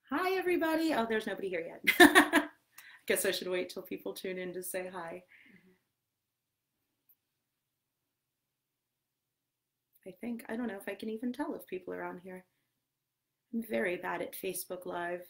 Hi, everybody. Oh, there's nobody here yet. I guess I should wait till people tune in to say hi. I don't know if I can even tell if people are on here. I'm very bad at Facebook Live.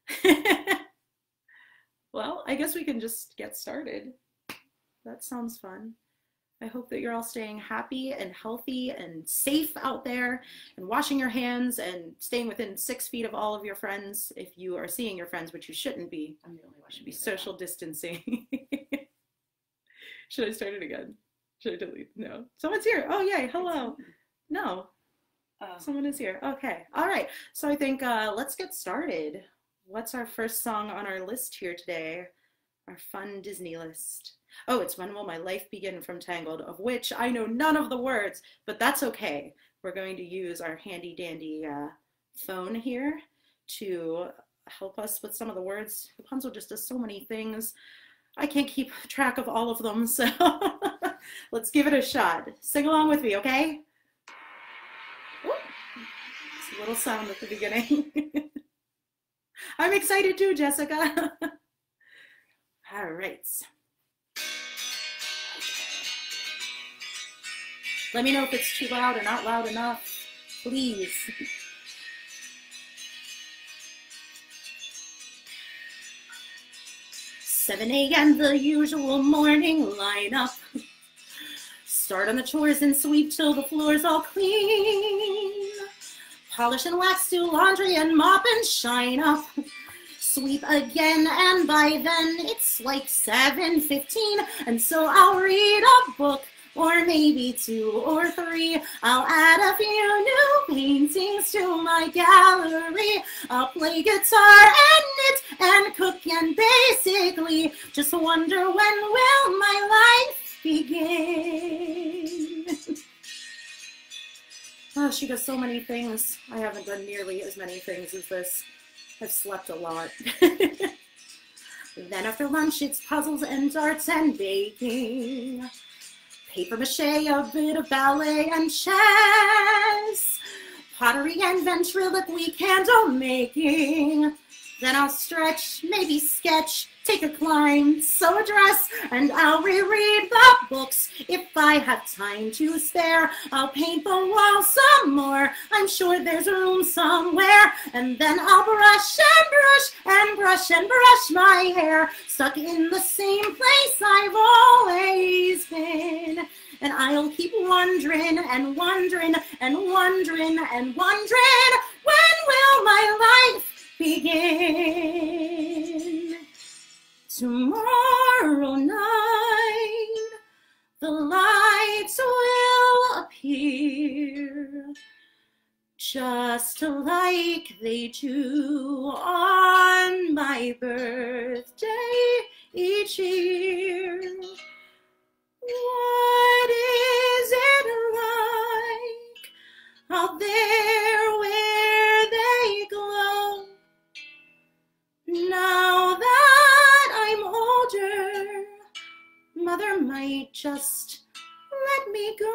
Well, I guess we can just get started. That sounds fun. I hope that you're all staying happy and healthy and safe out there and washing your hands and staying within 6 feet of all of your friends if you are seeing your friends, which you shouldn't be. I'm the only one. You should be social distancing. Should I start it again? Should I delete? No. Someone's here. Oh, yay. Hello. No. Someone is here. Okay. All right. So I think let's get started. What's our first song on our list here today? Our fun Disney list. Oh, it's When Will My Life Begin from Tangled, of which I know none of the words, but that's okay. We're going to use our handy dandy phone here to help us with some of the words. Rapunzel just does so many things. I can't keep track of all of them, so let's give it a shot. Sing along with me, okay? Ooh, it's a little sound at the beginning. I'm excited too, Jessica. All right. Let me know if it's too loud or not loud enough, please. 7 a.m. the usual morning lineup. Start on the chores and sweep till the floor's all clean. Polish and wax, do laundry and mop and shine up. Sweep again, and by then it's like 7:15, and so I'll read a book, or maybe 2 or 3. I'll add a few new paintings to my gallery. I'll play guitar and knit and cook and basically just wonder, when will my life begin? Oh, she does so many things. I haven't done nearly as many things as this. I've slept a lot. Then after lunch, it's puzzles and darts and baking. Paper mache, a bit of ballet and chess. Pottery and ventriloquy candle making. Then I'll stretch, maybe sketch, take a climb, sew a dress, and I'll reread the books if I have time to spare. I'll paint the wall some more, I'm sure there's room somewhere. And then I'll brush and brush and brush and brush my hair, stuck in the same place I've always been. And I'll keep wondering and wondering and wondering and wondering, when will my life begin? Tomorrow night, the lights will appear, just like they do on my birthday each year. What is it like out there where they glow? Now that I'm older, Mother might just let me go.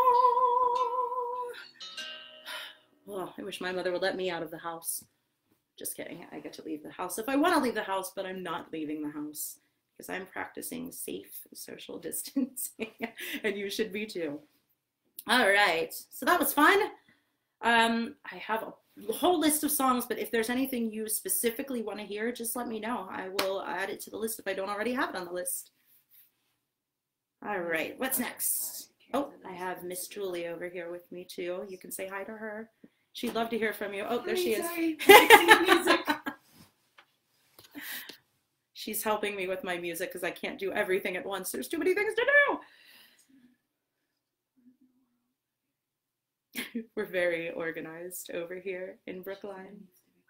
Oh, I wish my mother would let me out of the house. Just kidding. I get to leave the house if I want to leave the house, but I'm not leaving the house because I'm practicing safe social distancing, and you should be too. All right, so that was fun. I have a whole list of songs, but if there's anything you specifically want to hear, just let me know. I will add it to the list if I don't already have it on the list. All right, what's next? Oh, I have Miss Julie over here with me too. You can say hi to her. She'd love to hear from you. Oh, there she is. She's helping me with my music because I can't do everything at once. There's too many things to do. We're very organized over here in Brookline.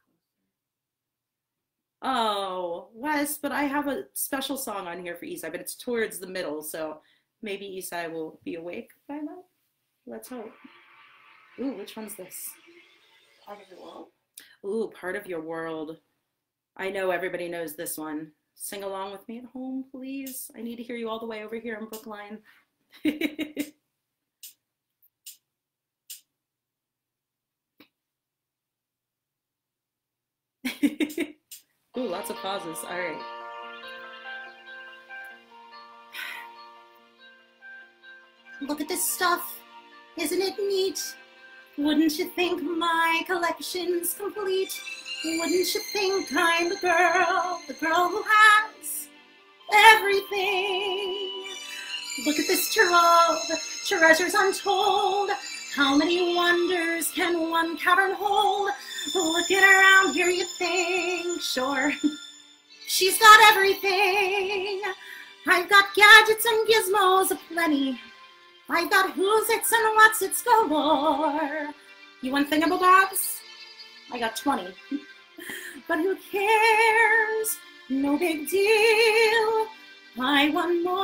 Oh, Wes, but I have a special song on here for Isai, but it's towards the middle, so maybe Isai will be awake by now. Let's hope. Ooh, which one's this? Part of your world. Ooh, Part of Your World. I know everybody knows this one. Sing along with me at home, please. I need to hear you all the way over here in Brookline. Ooh, lots of pauses. All right. Look at this stuff. Isn't it neat? Wouldn't you think my collection's complete? Wouldn't you think I'm the girl who has everything? Look at this trove, treasures untold. How many wonders can one cavern hold? Looking around here, you think, sure, she's got everything. I've got gadgets and gizmos aplenty. I've got who's-its and what's-its galore. You want thingamabobs? I got 20. But who cares? No big deal. I want more.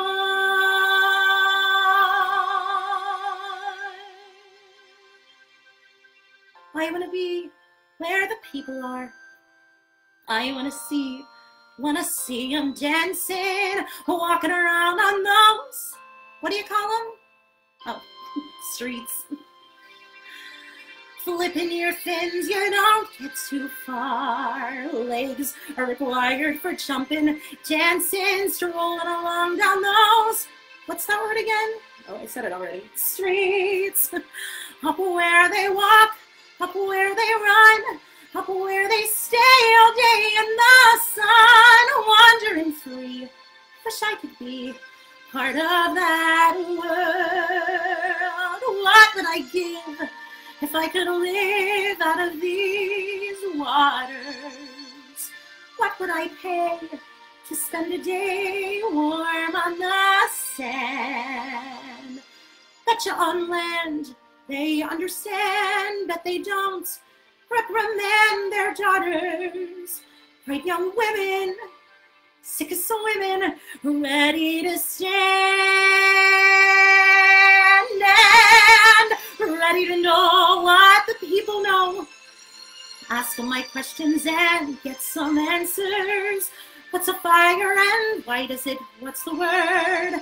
I want to be where the people are. I want to see them dancing, walking around on those, what do you call them? Oh, streets. Flipping your fins, you don't get too far. Legs are required for jumping, dancing, strolling along down those, what's that word again? Oh, I said it already. Streets. Up where they walk, up where they run, up where they stay all day in the sun, wandering free. Wish I could be part of that world. What would I give if I could live out of these waters? What would I pay to spend a day warm on the sand? Betcha on land they understand, but they don't reprimand their daughters. Bright young women, sick as women, ready to stand and ready to know what the people know. Ask them my questions and get some answers. What's a fire and why does it, what's the word?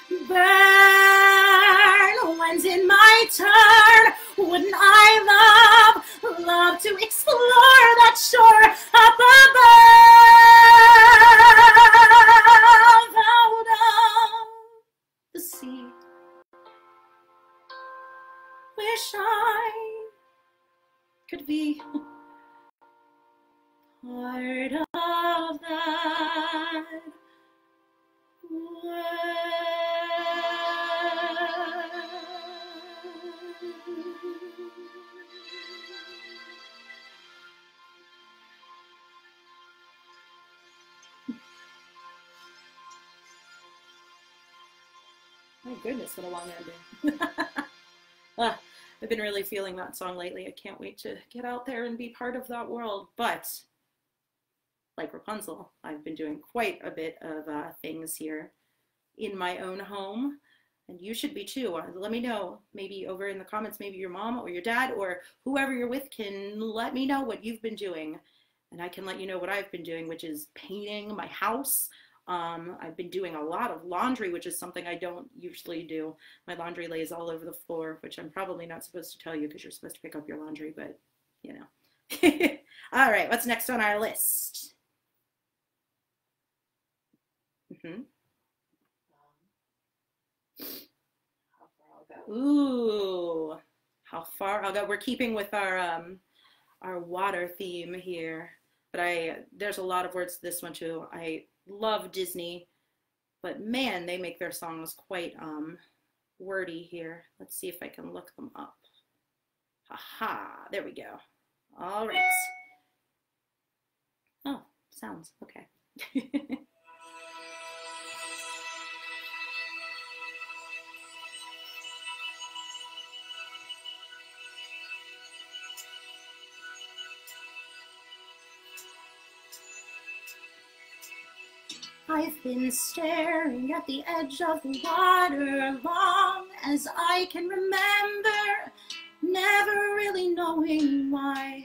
Burn. When's it my turn? Wouldn't I love to explore that shore up above, out of the sea? Wish I could be part of that world. My goodness, what a long ending. I've been really feeling that song lately. I can't wait to get out there and be part of that world. But like Rapunzel, I've been doing quite a bit of things here in my own home. And you should be too. Let me know, maybe over in the comments, maybe your mom or your dad or whoever you're with can let me know what you've been doing. And I can let you know what I've been doing, which is painting my house. I've been doing a lot of laundry, which is something I don't usually do. My laundry lays all over the floor, which I'm probably not supposed to tell you because you're supposed to pick up your laundry, but you know. All right, what's next on our list? How far I'll go. Ooh, how far I'll go. We're keeping with our water theme here, but there's a lot of words to this one too. I love Disney, but man, they make their songs quite wordy here. Let's see if I can look them up. Haha, there we go. All right. Oh, sounds okay. I've been staring at the edge of the water long as I can remember, never really knowing why.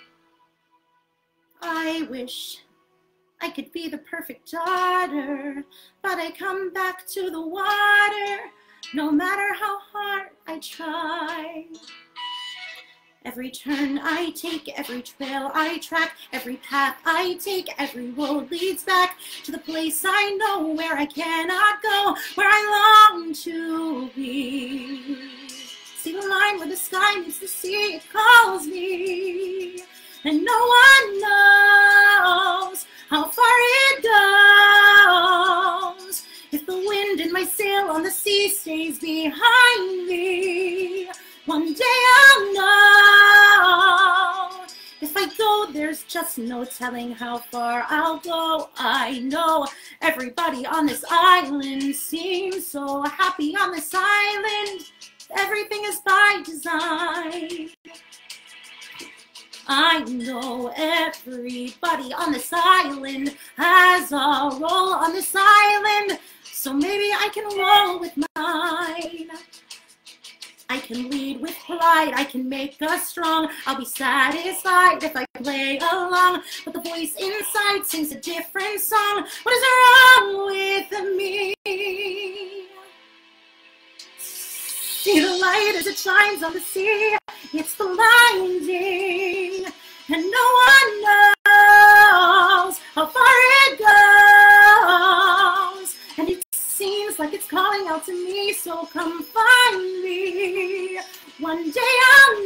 I wish I could be the perfect daughter, but I come back to the water no matter how hard I try. Every turn I take, every trail I track, every path I take, every road leads back to the place I know where I cannot go, where I long to be. See the line where the sky meets the sea, it calls me, and no one knows how far it goes. If the wind in my sail on the sea stays behind me, one day I'll know. If I go, there's just no telling how far I'll go. I know everybody on this island seems so happy on this island. Everything is by design. I know everybody on this island has a role on this island, so maybe I can roll with mine. I can lead with pride, I can make us strong. I'll be satisfied if I play along, but the voice inside sings a different song. What is wrong with me? See the light as it shines on the sea, it's blinding, and no one knows how far it goes. And it seems like it's calling out to me, so come find me. One day I'll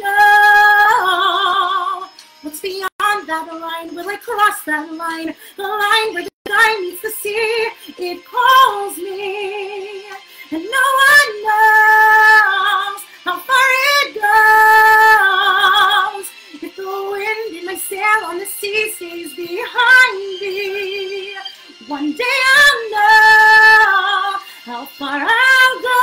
know what's beyond that line. Will I cross that line? The line where the sky meets the sea, it calls me, and no one knows how far it goes. If the wind in my sail on the sea stays behind me, one day I'll know how far I'll go.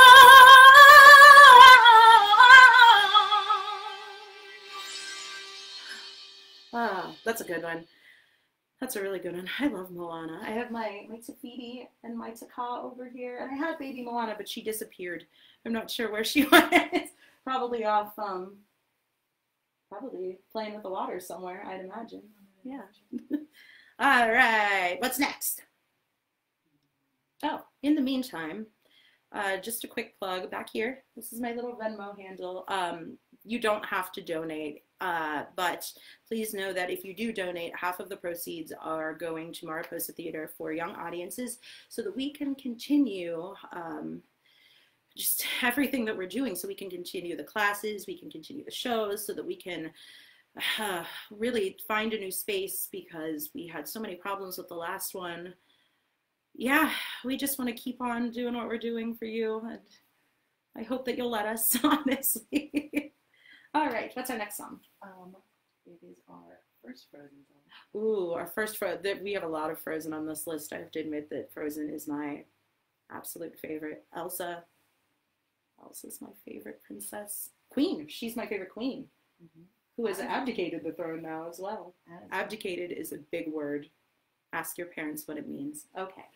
Ah, that's a good one. That's a really good one. I love Moana. I have my Tafiti and my Taka over here, and I had baby Moana, but she disappeared. I'm not sure where she went. Probably off, probably playing with the water somewhere, I'd imagine. Yeah. All right, what's next? Oh, in the meantime, just a quick plug back here. This is my little Venmo handle. You don't have to donate, but please know that if you do donate, half of the proceeds are going to Mariposa Theater for young audiences so that we can continue just everything that we're doing, so we can continue the classes, we can continue the shows, so that we can really find a new space, because we had so many problems with the last one. Yeah, we just want to keep on doing what we're doing for you, and I hope that you'll let us, honestly. All right, what's our next song? It is our first Frozen song. Ooh, our first Frozen. We have a lot of Frozen on this list. I have to admit that Frozen is my absolute favorite. Elsa's my favorite princess. Queen. She's my favorite queen. Mm-hmm. Who has abdicated the throne now as well. Abdicated is a big word. Ask your parents what it means. Okay.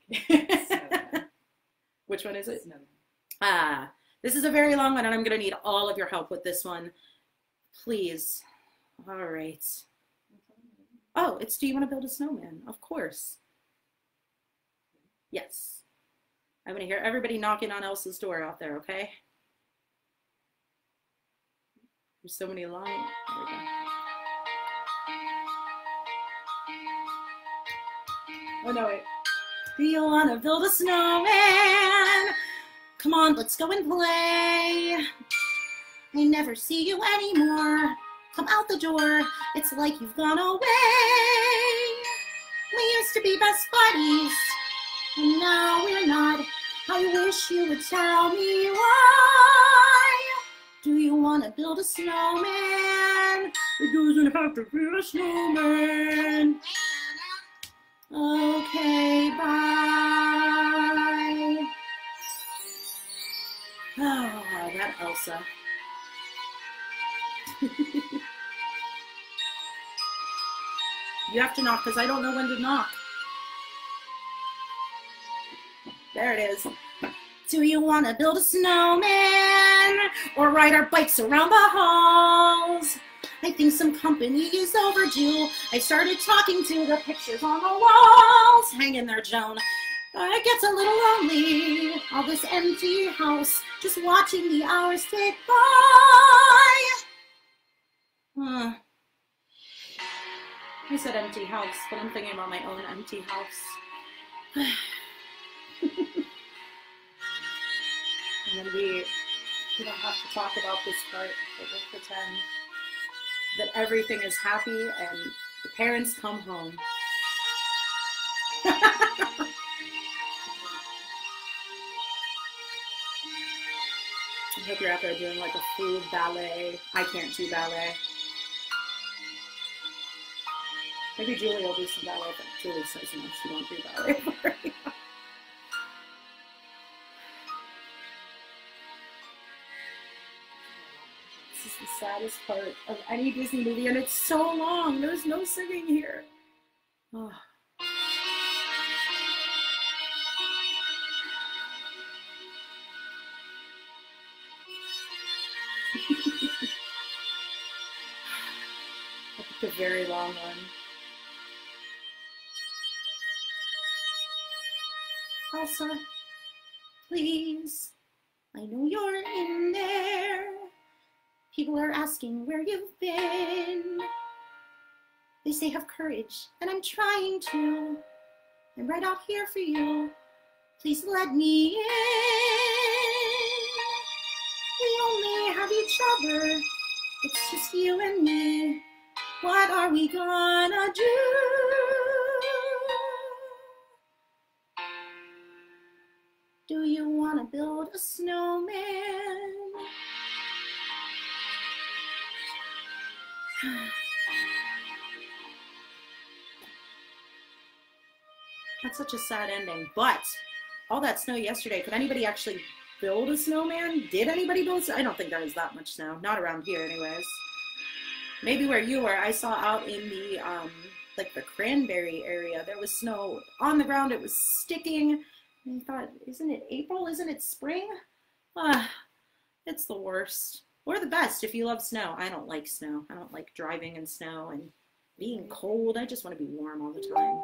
Which one is it? Ah, this is a very long one, and I'm going to need all of your help with this one. Please. All right. Oh, it's Do You Want to Build a Snowman? Of course. Yes. I'm going to hear everybody knocking on Elsa's door out there, okay? There's so many lines. There we go. Oh, no, wait. Do you want to build a snowman? Come on, let's go and play. I never see you anymore. Come out the door. It's like you've gone away. We used to be best buddies, and now we're not. I wish you would tell me why. Do you want to build a snowman? It doesn't have to be a snowman. Okay, bye. Oh, that Elsa. You have to knock, because I don't know when to knock. There it is. Do you want to build a snowman or ride our bikes around the halls? I think some company is overdue. I started talking to the pictures on the walls. Hang in there, Joan. It gets a little lonely, all this empty house, just watching the hours tick by. I said empty house, but I'm thinking about my own empty house. And then we don't have to talk about this part, but we'll pretend that everything is happy and the parents come home. I hope you're out there doing like a full ballet. I can't do ballet. Maybe Julie will do some ballet, but Julie says no, she won't do ballet. This is the saddest part of any Disney movie, and it's so long. There's no singing here. Oh. I picked a very long one. Elsa, please, I know you're in there. People are asking where you've been. They say have courage, and I'm trying to. I'm right out here for you. Please let me in. We only have each other. It's just you and me. What are we gonna do? Do you want to build a snowman? That's such a sad ending. But all that snow yesterday, could anybody actually build a snowman? Did anybody build? I don't think there was that much snow. Not around here anyways. Maybe where you were. I saw out in the like the Cranberry area, there was snow on the ground. It was sticking. And I thought, isn't it April? Isn't it spring? It's the worst. Or the best if you love snow. I don't like snow. I don't like driving in snow and being cold. I just want to be warm all the time.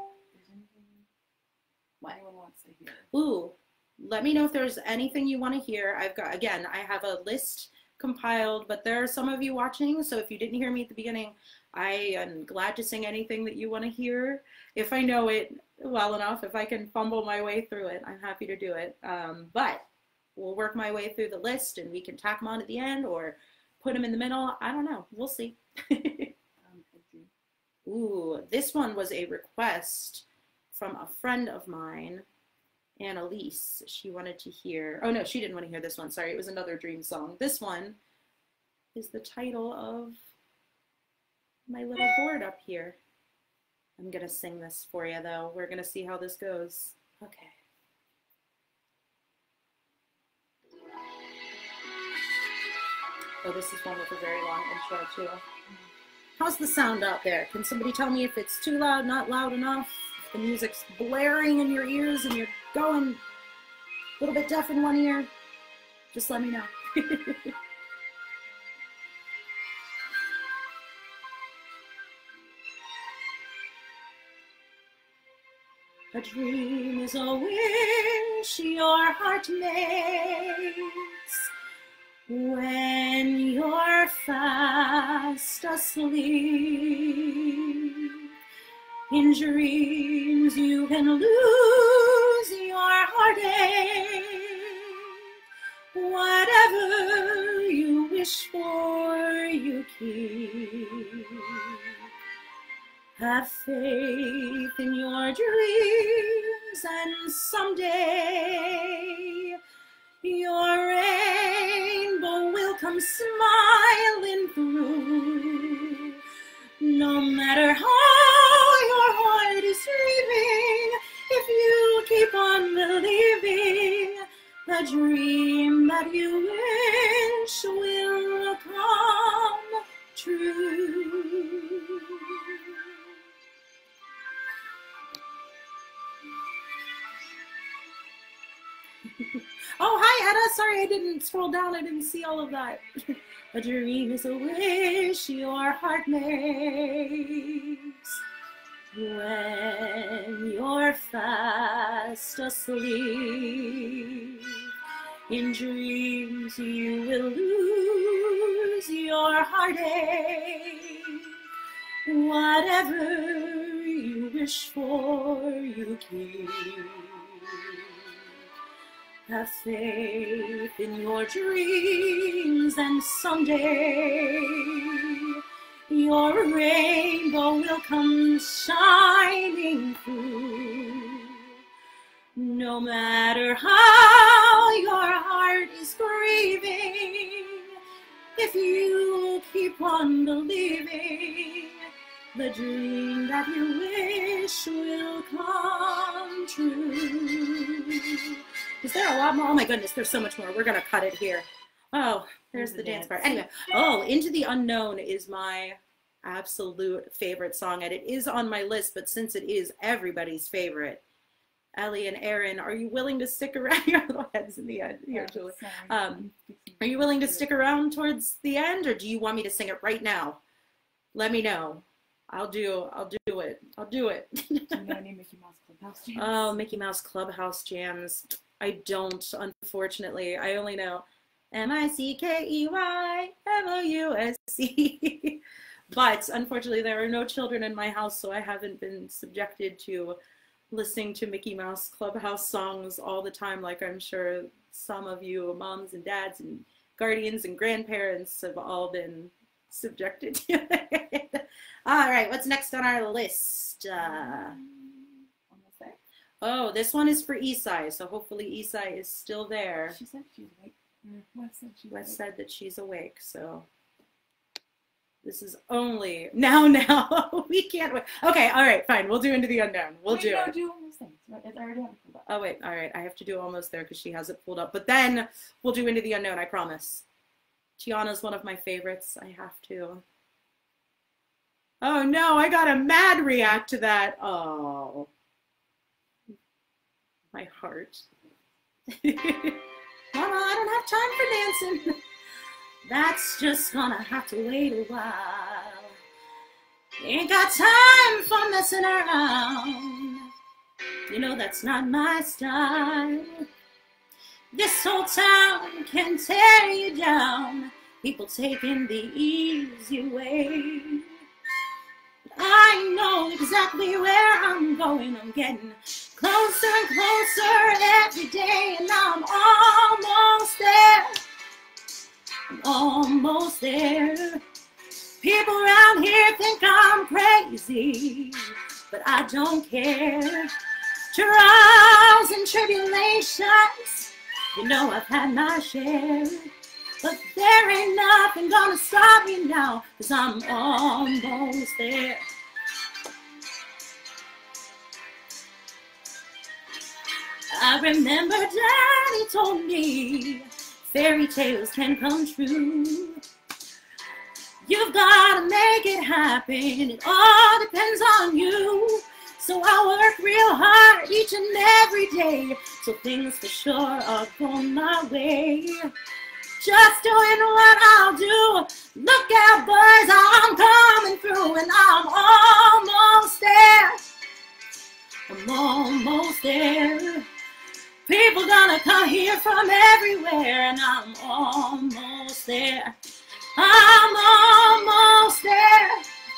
What anyone wants to hear? Ooh, let me know if there's anything you want to hear. I've got, again, I have a list compiled, but there are some of you watching, so if you didn't hear me at the beginning, I am glad to sing anything that you want to hear. If I know it well enough, if I can fumble my way through it, I'm happy to do it. But we'll work my way through the list and we can tack them on at the end or put them in the middle. I don't know. We'll see. Ooh, this one was a request from a friend of mine, Annalise. She wanted to hear, oh no, she didn't want to hear this one. Sorry, it was another dream song. This one is the title of my little board up here. I'm gonna sing this for you though. We're gonna see how this goes. Okay. Oh, this is one with a very long intro too. How's the sound out there? Can somebody tell me if it's too loud, not loud enough? If the music's blaring in your ears and you're going a little bit deaf in one ear? Just let me know. A dream is a wish your heart makes when you're fast asleep. In dreams you can lose your heartache. Whatever you wish for, you keep. Have faith in your dreams, and someday your rainbow will come smiling through. No matter how your heart is dreaming, if you keep on believing, the dream that you wish will come true. Oh, hi, Etta. Sorry, I didn't scroll down. I didn't see all of that. A dream is a wish your heart makes when you're fast asleep. In dreams you will lose your heartache. Whatever you wish for, you keep. Have faith in your dreams, and someday your rainbow will come shining through. No matter how your heart is grieving, if you keep on believing, the dream that you wish will come true. Is there a lot more? Oh my goodness, there's so much more. We're going to cut it here. Oh, there's the dance part. Anyway, oh, Into the Unknown is my absolute favorite song, and it is on my list, but since it is everybody's favorite, Ellie and Aaron, are you willing to stick around? Your little heads in the end here, Julie. Are you willing to stick around towards the end, or do you want me to sing it right now? Let me know. I'll do it. I'll do it. Do you know any Mickey Mouse Clubhouse jams? Oh, Mickey Mouse Clubhouse jams. I don't, unfortunately. I only know MICKEYMOUSC. But unfortunately, there are no children in my house, so I haven't been subjected to listening to Mickey Mouse Clubhouse songs all the time, like I'm sure some of you moms and dads and guardians and grandparents have all been subjected to it. All right, what's next on our list? Almost there. Oh, this one is for Isai, so hopefully Isai is still there. She said she's awake. Wes said she's Wes awake. said that she's awake, so this is only now. We can't wait. Okay, all right, fine. We'll do Into the Unknown. We'll do it. Do almost things. Right? I already have it pulled up. Oh wait, all right. I have to do Almost There because she has it pulled up. But then we'll do Into the Unknown. I promise. Tiana's one of my favorites. I have to. Oh no, I got a mad react to that. Oh, my heart. Mama, I don't have time for dancing. That's just gonna have to wait a while. Ain't got time for messing around. You know that's not my style. This whole town can tear you down. People taking the easy way. But I know exactly where I'm going. I'm getting closer and closer every day, and I'm almost there. I'm almost there. People around here think I'm crazy, but I don't care. Trials and tribulations, you know I've had my share. But there ain't nothing gonna stop me now, 'cause I'm almost there. I remember Daddy told me fairy tales can come true. You've gotta make it happen, it all depends on you. So I work real hard each and every day, so things for sure are going my way. Just doing what I'll do. Look out, boys, I'm coming through, and I'm almost there. I'm almost there. People gonna come here from everywhere, and I'm almost there. I'm almost there.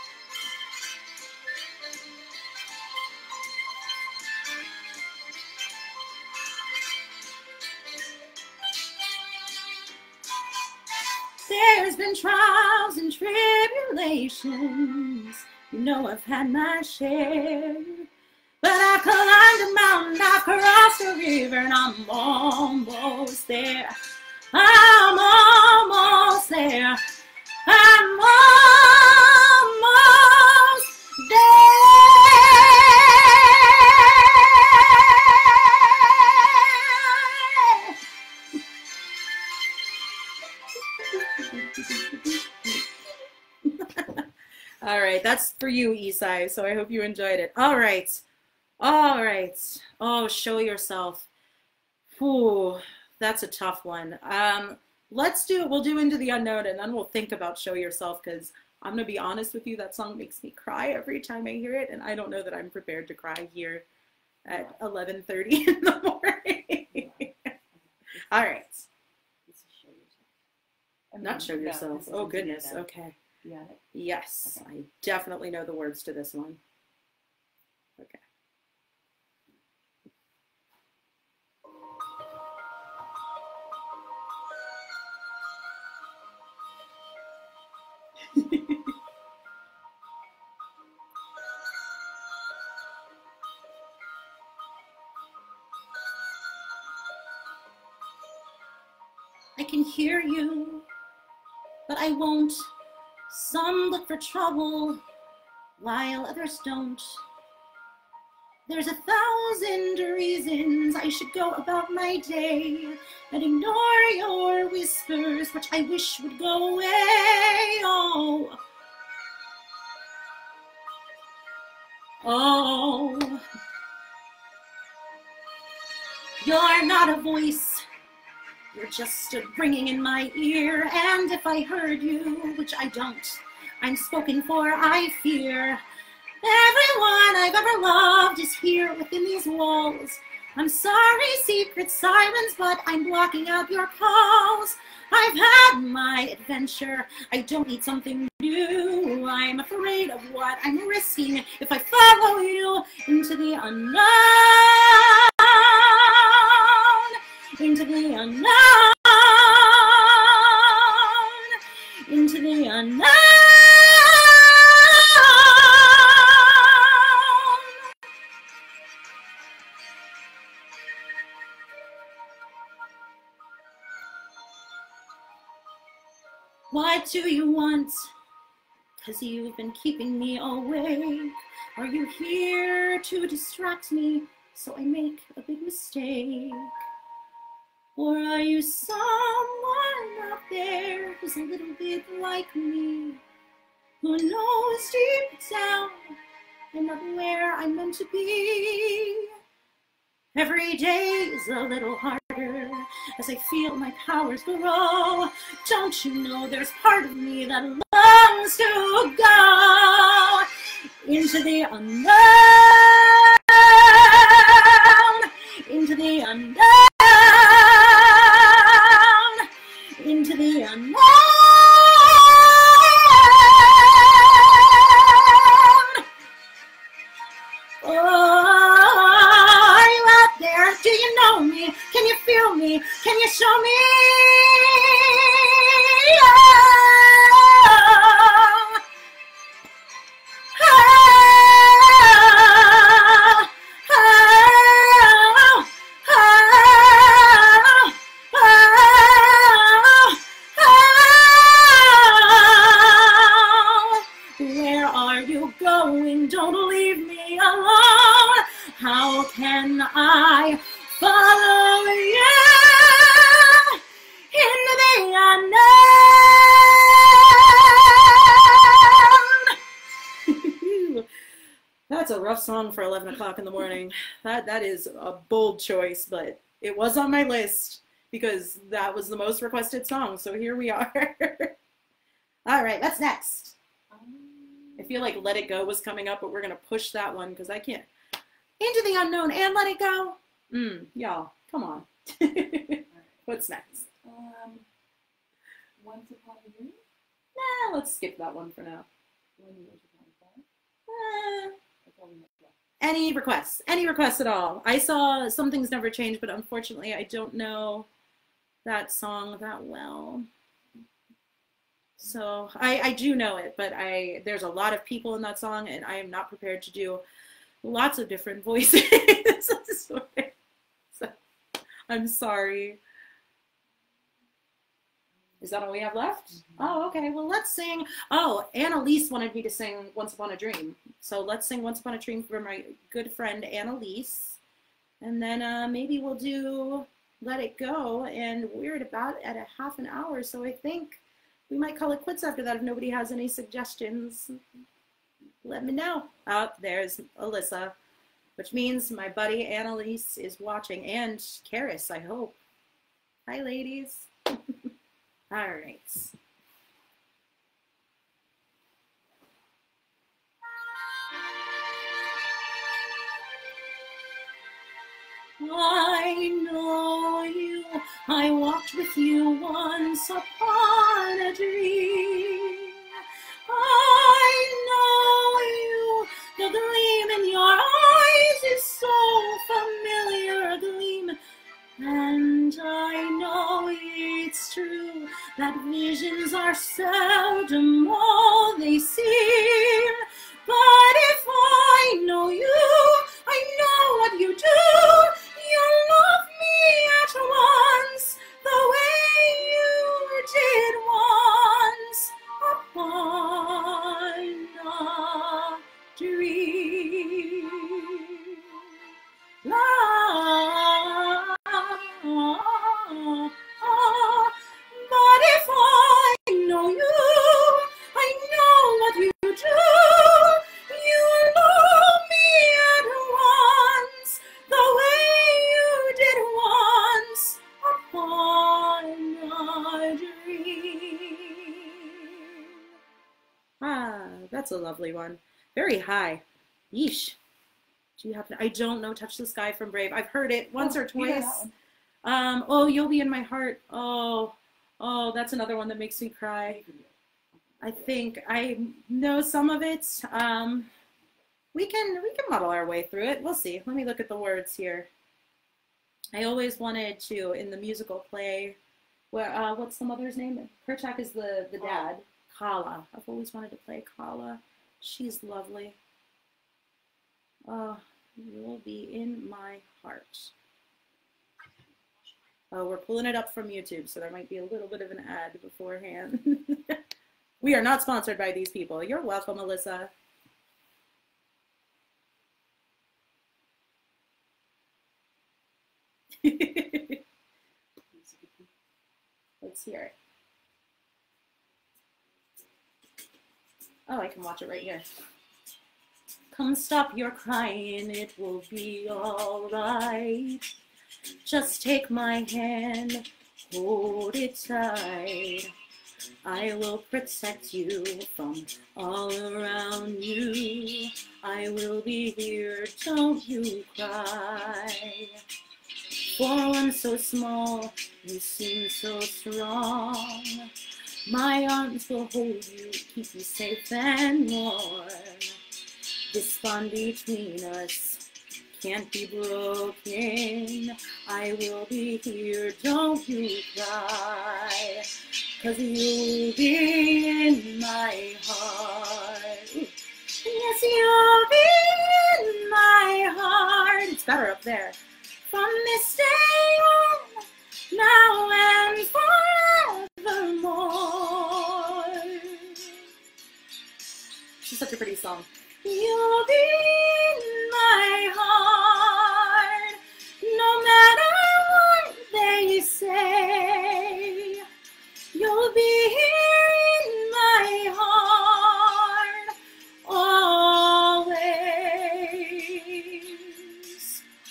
There's been trials and tribulations, you know I've had my share. But I've climbed a mountain, I've crossed a river, and I'm almost there. I'm almost there. I'm almost there. All right, that's for you, Isai, so I hope you enjoyed it. All right. All right. Oh, Show Yourself. Ooh, that's a tough one. We'll do Into the Unknown, and then we'll think about Show Yourself, because I'm going to be honest with you, that song makes me cry every time I hear it, and I don't know that I'm prepared to cry here at 11:30 in the morning. All right. This is Show Yourself. Not Show Yourself. Oh, goodness. Okay. You got it? Yes, Okay. I definitely know the words to this one. Okay. I can hear you, but I won't. Some look for trouble, while others don't. There's 1,000 reasons I should go about my day and ignore your whispers, which I wish would go away. Oh, you're not a voice. You're just ringing in my ear, and if I heard you, which I don't, I'm spoken for, I fear. Everyone I've ever loved is here within these walls. I'm sorry, secret sirens, but I'm blocking out your calls. I've had my adventure. I don't need something new. I'm afraid of what I'm risking if I follow you into the unknown. Into the unknown. Into the unknown. What do you want? 'Cause you've been keeping me awake. Are you here to distract me so I make a big mistake? Or are you someone out there who's a little bit like me, who knows deep down I'm not where I'm meant to be? Every day is a little harder as I feel my powers grow. Don't you know there's part of me that longs to go into the unknown, into the unknown, into the unknown. Do you know me? Can you feel me? Can you show me? Where are you going? Don't leave me alone. How can I follow you into the unknown? That's a rough song for 11 o'clock in the morning. That is a bold choice, but it was on my list because that was the most requested song, so here we are. All right, what's next? I feel like Let It Go was coming up, but we're going to push that one because I can't. Into the Unknown and Let It Go. Y'all, come on. What's next? Once Upon a Dream? Nah, let's skip that one for now. Any requests? Any requests at all? I saw Some Things Never Change, but unfortunately I don't know that song that well. So I do know it, but there's a lot of people in that song, and I am not prepared to do lots of different voices. So I'm sorry. Is that all we have left? Oh, okay. Well, let's sing. Oh, Annalise wanted me to sing Once Upon a Dream. So let's sing Once Upon a Dream for my good friend Annalise. And then maybe we'll do Let It Go. And we're at about at a half an hour. So I think we might call it quits after that if nobody has any suggestions. Let me know. Oh, there's Alyssa, which means my buddy Annalise is watching, and Karis, I hope. Hi, ladies. All right. I know you, I walked with you once upon a dream. that visions are seldom all they seem. But if I know you, I know what you do. You love me at once, the way you did once upon a dream. La, but if I know you, I know what you do. You love me at once, the way you did once upon a dream. Ah, that's a lovely one. Very high. Yeesh. Do you happen? I don't know "Touch the Sky" from Brave. I've heard it once or twice. Oh, "You'll Be in My Heart." Oh, that's another one that makes me cry. I think I know some of it. We can muddle our way through it. We'll see. Let me look at the words here. I always wanted to, in the musical play, where what's the mother's name? Kerchak is the dad. Kala. I've always wanted to play Kala. She's lovely. You'll be in my heart. Oh, we're pulling it up from YouTube, so there might be a little bit of an ad beforehand. We are not sponsored by these people. You're welcome, Alyssa. Let's hear it. Oh, I can watch it right here. Come stop your crying, it will be all right. Just take my hand, hold it tight. I will protect you from all around you. I will be here, don't you cry. For one so small, you seem so strong. My arms will hold you, keep you safe and warm. This bond between us can't be broken. I will be here, don't you cry. 'Cause you'll be in my heart. Ooh. Yes, you'll be in my heart. It's better up there. From this day on, now and forevermore. She's such a pretty song. You'll be in my heart, no matter what they say. You'll be here in my heart, always.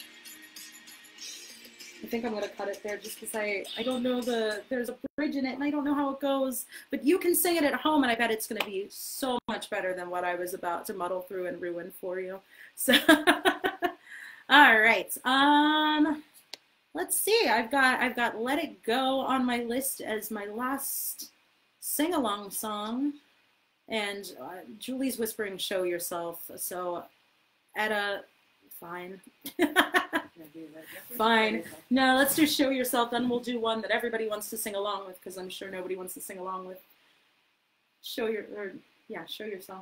I think I'm gonna cut it there just because I don't know there's a bridge in it and I don't know how it goes, but you can sing it at home and I bet it's gonna be so much better than what I was about to muddle through and ruin for you. So, all right. Let's see. I've got "Let It Go" on my list as my last sing-along song, and Julie's whispering "Show Yourself." So, Etta, fine. Fine. No, let's do "Show Yourself." Then we'll do one that everybody wants to sing along with, because I'm sure nobody wants to sing along with. Show Yourself.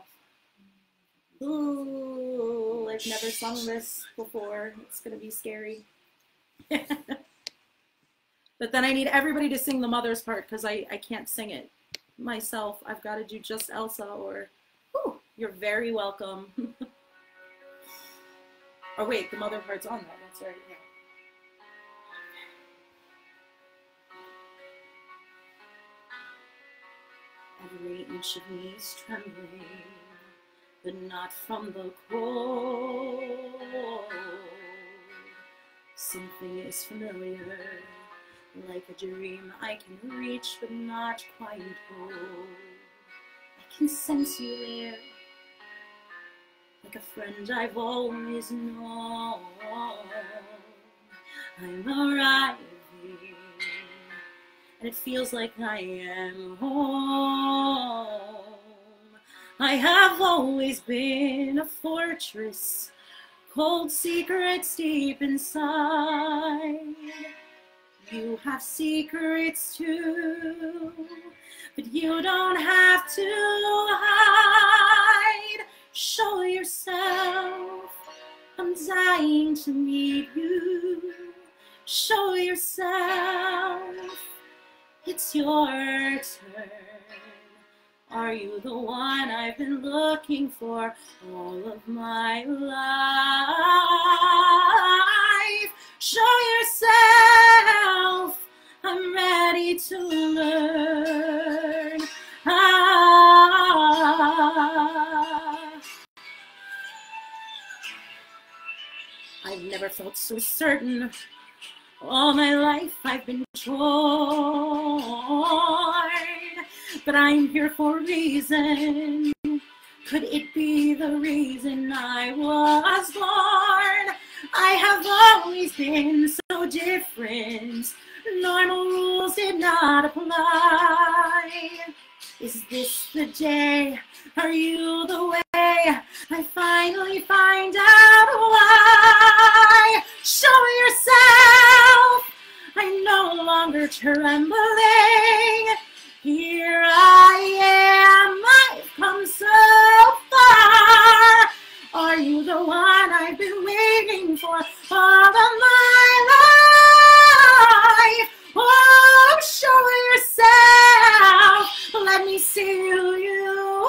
Ooh, I've never sung this before. It's gonna be scary. But then I need everybody to sing the mother's part because I can't sing it myself. I've got to do just Elsa or "Ooh, You're Very Welcome." Oh wait, the mother part's on that. That's right. Yeah. Every inch of me is trembling, but not from the cold. Something is familiar, like a dream I can reach, but not quite hold. I can sense you there, like a friend I've always known. I'm arriving, and it feels like I am home. I have always been a fortress, cold secrets deep inside. You have secrets too, but you don't have to hide. Show yourself, I'm dying to meet you. Show yourself, it's your turn. Are you the one I've been looking for all of my life? Show yourself, I'm ready to learn. I've never felt so certain. All my life I've been torn, but I'm here for a reason. Could it be the reason I was born? I have always been so different. Normal rules did not apply. Is this the day? Are you the way? I finally find out why. Show yourself, I'm no longer trembling. Here I am, I've come so far. Are you the one I've been waiting for all of my life? Oh, show yourself, let me see who you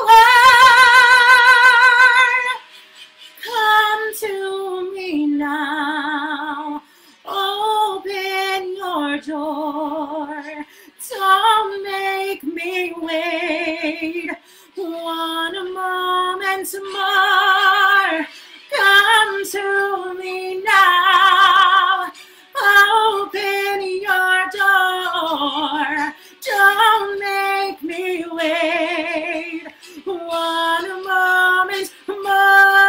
are. Come to me now, open your door. Don't make me wait one moment more. Come to me now, open your door. Don't make me wait one moment more.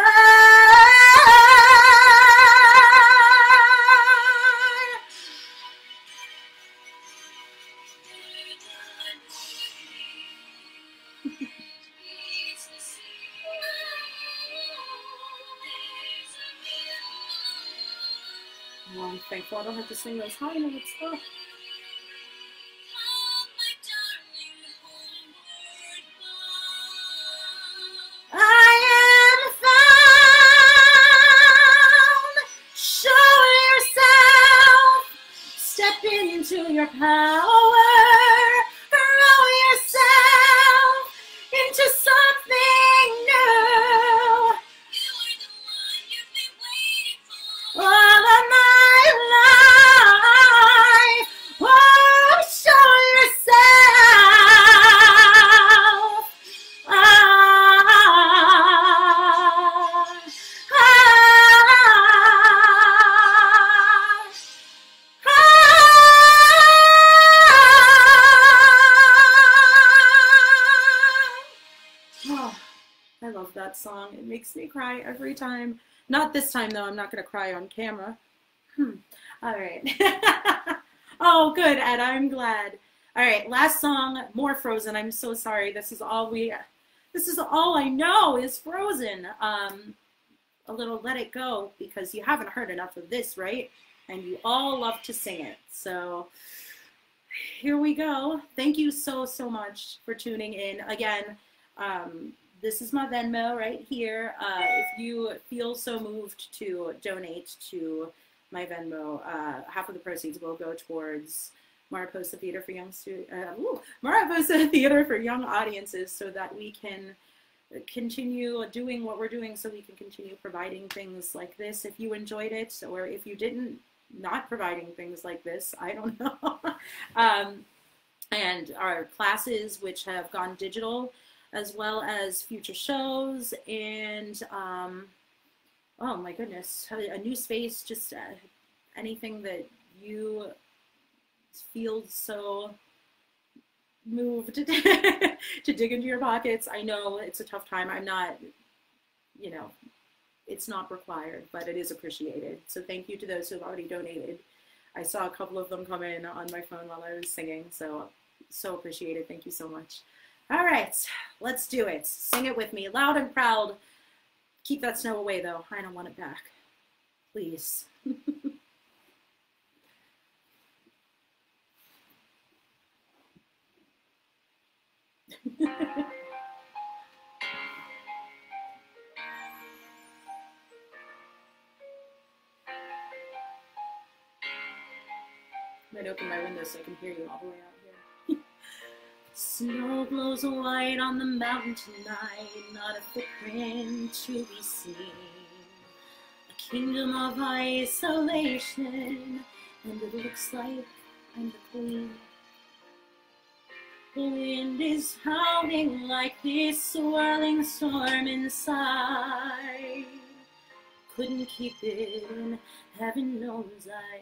Well, I'm thankful I don't have to sing those high notes. Oh. I am found. Show yourself. Step into your power. Grow yourself into something new. All of my life, oh, show yourself. Oh, I love that song. It makes me cry every time. Not this time, though. I'm not going to cry on camera. All right. Oh, good, Ed. I'm glad. All right, last song, more Frozen. I'm so sorry. This is all I know is Frozen. A little Let It Go, because you haven't heard enough of this, right? And you all love to sing it. So here we go. Thank you so, so much for tuning in. Again, this is my Venmo right here. If you feel so moved to donate to my Venmo, half of the proceeds will go towards Mariposa Theater for Mariposa Theater for young audiences, so that we can continue doing what we're doing, so we can continue providing things like this. If you enjoyed it, or if you didn't, not providing things like this, I don't know. And our classes, which have gone digital, as well as future shows, and oh my goodness, a new space, just anything that you feel so moved to dig into your pockets. I know it's a tough time. I'm not, you know, it's not required, but it is appreciated. So thank you to those who have already donated. I saw a couple of them come in on my phone while I was singing, so appreciated. Thank you so much. All right, let's do it. Sing it with me, loud and proud. Keep that snow away, though. I don't want it back. Please. Might open my window so I can hear you all the way out here. Snow glows white on the mountain tonight, not a footprint to be seen. A kingdom of isolation, and it looks like I'm the queen. The wind is howling like this swirling storm inside. Couldn't keep it in, heaven knows I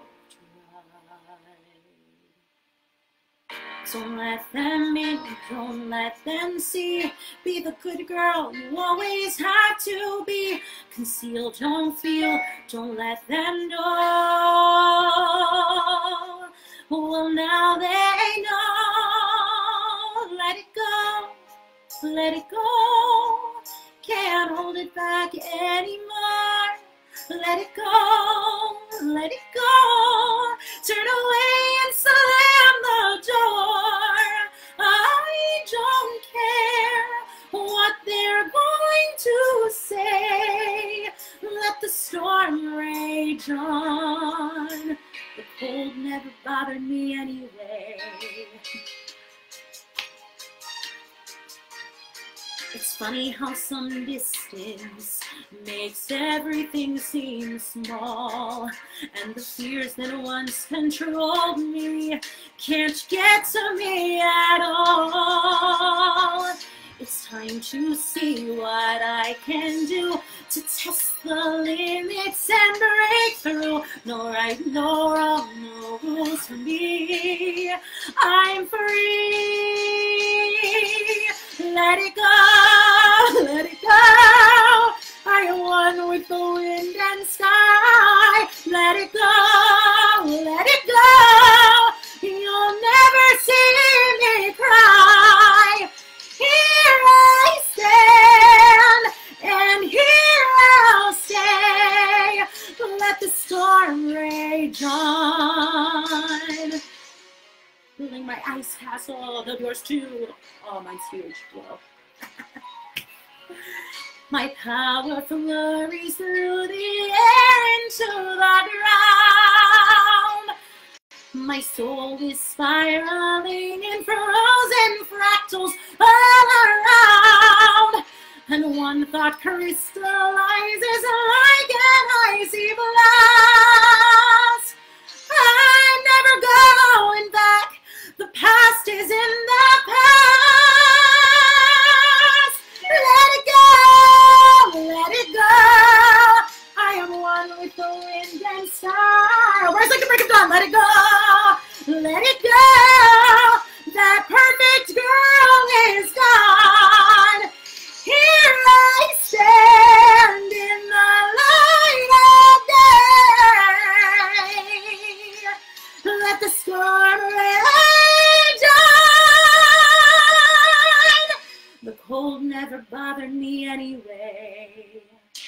tried. Don't let them in, don't let them see. Be the good girl you always had to be. Conceal, don't feel, don't let them know. Well, now they know. Let it go, let it go. Can't hold it back anymore. Let it go, let it go. Turn away and slam the door. I don't care what they're going to say. Let the storm rage on. The cold never bothered me anyway. It's funny how some distance makes everything seem small, and the fears that once controlled me can't get to me at all. It's time to see what I can do to test the limits and break through. No right, no wrong, no rules for me. I'm free. Let it go, let it go. I am one with the wind and sky. Let it go, let it go. You'll never see me cry. Here I stand, and here I'll stay. Let the storm rage on. Building my ice castle, of yours too. Oh, mine's huge. Whoa. My power flurries through the air into the ground. My soul is spiraling in frozen fractals all around. And one thought crystallizes like an icy blast. I'm never going back. The past is in the past. Let it go, let it go. I am one with the wind and sky. Where's like the break of dawn? Let it go, let it go. That perfect girl is gone. Here I stand in the light of day. Let the storm rage on. The cold never bothered me anyway.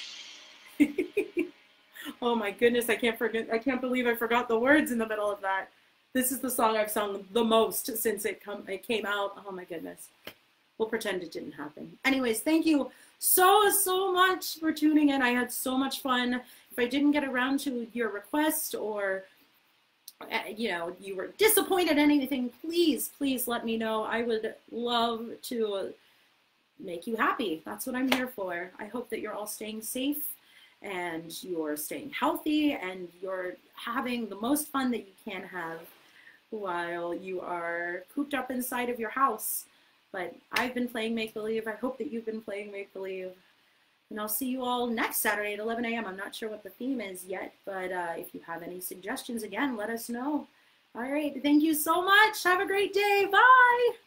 Oh my goodness, I can't believe I forgot the words in the middle of that. This is the song I've sung the most since it came out. Oh my goodness. We'll pretend it didn't happen. Anyways, thank you so much for tuning in. I had so much fun. If I didn't get around to your request, or you know, you were disappointed in anything, please let me know. I would love to make you happy. That's what I'm here for. I hope that you're all staying safe and you're staying healthy and you're having the most fun that you can have while you are cooped up inside of your house. But I've been playing make-believe. I hope that you've been playing make-believe. And I'll see you all next Saturday at 11 a.m. I'm not sure what the theme is yet, but if you have any suggestions, again, let us know. All right. Thank you so much. Have a great day. Bye.